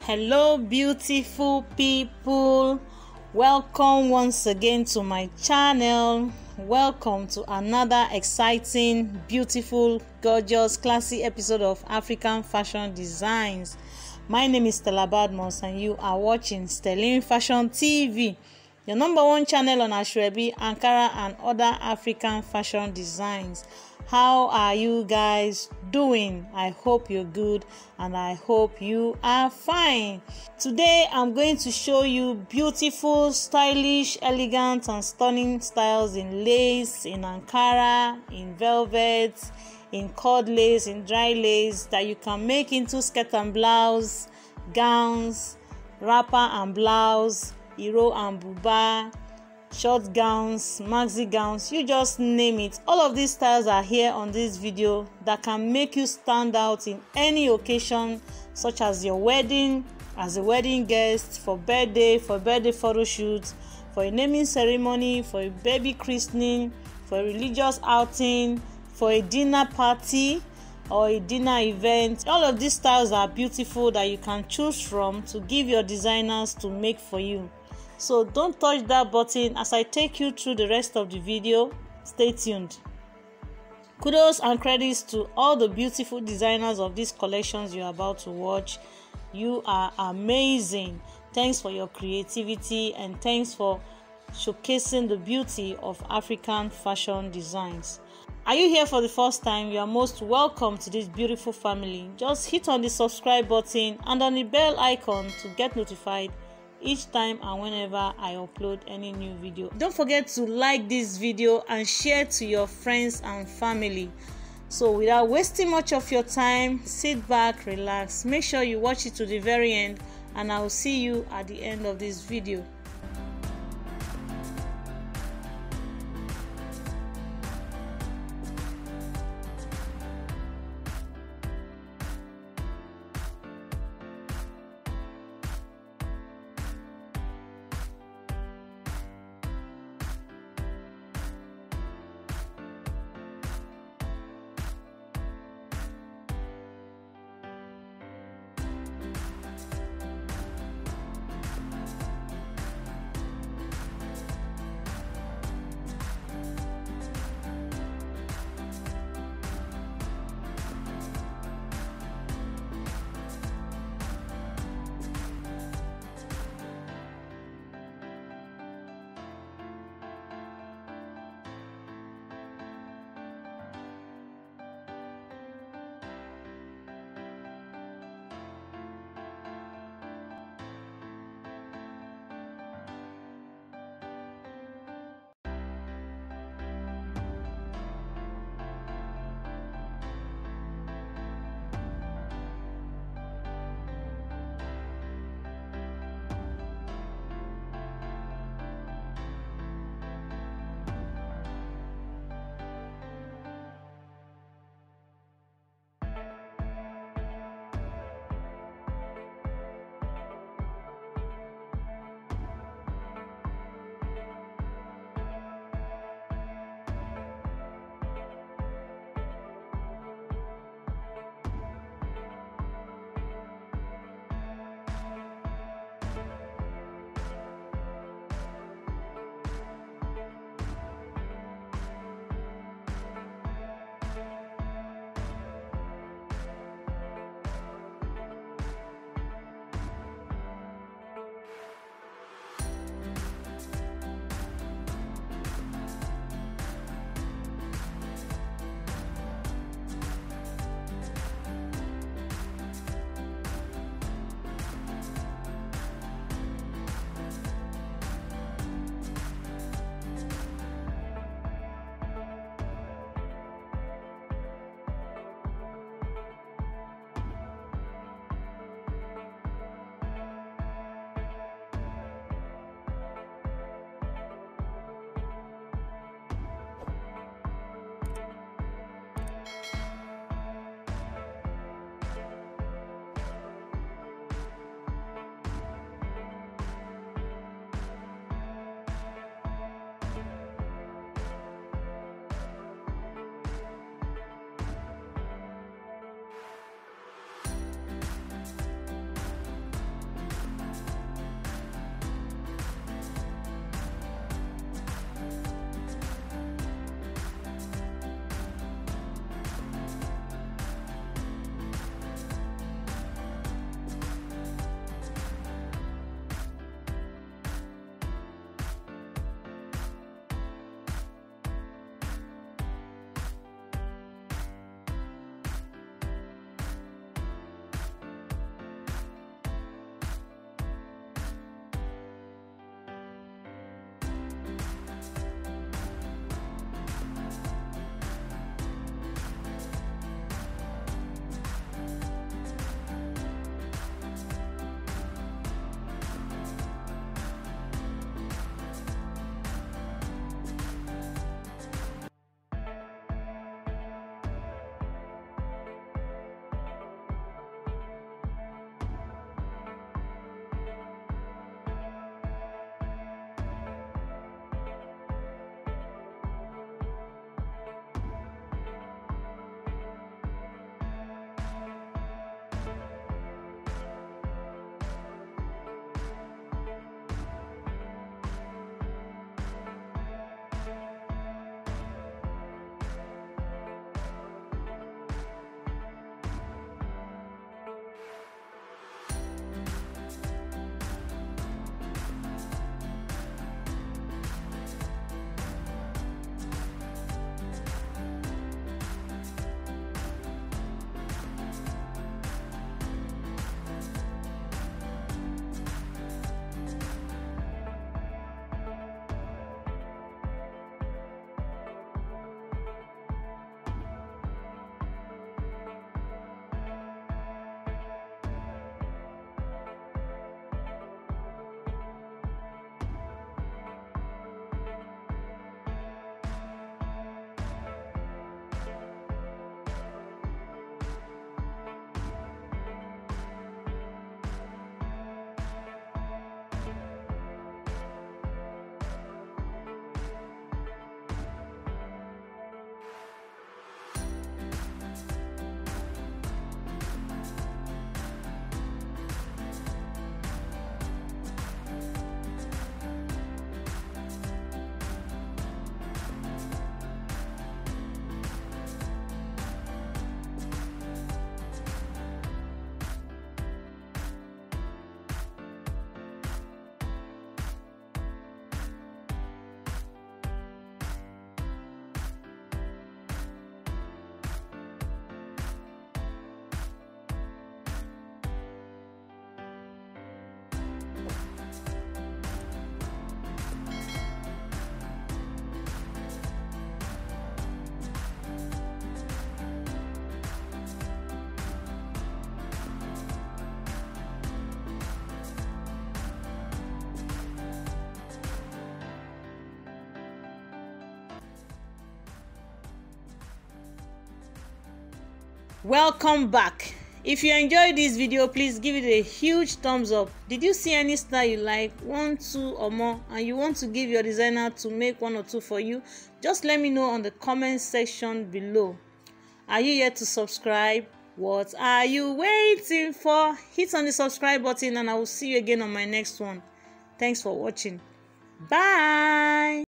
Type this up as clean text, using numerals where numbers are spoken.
Hello, beautiful people. Welcome once again to my channel. Welcome to another exciting, beautiful, gorgeous, classy episode of African Fashion Designs. My name is Stella Badmus and you are watching Sterling Fashion TV, your number one channel on Ashwebi, Ankara and other African fashion designs. How are you guys doing? I hope you're good and I hope you are fine. Today I'm going to show you beautiful, stylish, elegant and stunning styles in lace, in Ankara, in velvet, in cord lace, in dry lace that you can make into skirt and blouse, gowns, wrapper and blouse, iro and buba, short gowns, maxi gowns, you just name it. All of these styles are here on this video that can make you stand out in any occasion, such as your wedding, as a wedding guest, for birthday photo shoot, for a naming ceremony, for a baby christening, for a religious outing, for a dinner party or a dinner event. All of these styles are beautiful that you can choose from to give your designers to make for you. So don't touch that button as I take you through the rest of the video. Stay tuned. Kudos and credits to all the beautiful designers of these collections you're about to watch. You are amazing. Thanks for your creativity and thanks for showcasing the beauty of African fashion designs. Are you here for the first time? You are most welcome to this beautiful family. Just hit on the subscribe button and on the bell icon to get notified each time and whenever I upload any new video. Don't forget to like this video and share to your friends and family. So without wasting much of your time, sit back, relax, make sure you watch it to the very end, and I will see you at the end of this video. Welcome back. If you enjoyed this video, please give it a huge thumbs up. Did you see any style you like, 1, 2 or more, and you want to give your designer to make 1 or 2 for you? Just let me know on the comment section below. Are you yet to subscribe? What are you waiting for? Hit on the subscribe button and I will see you again on my next one. Thanks for watching. Bye.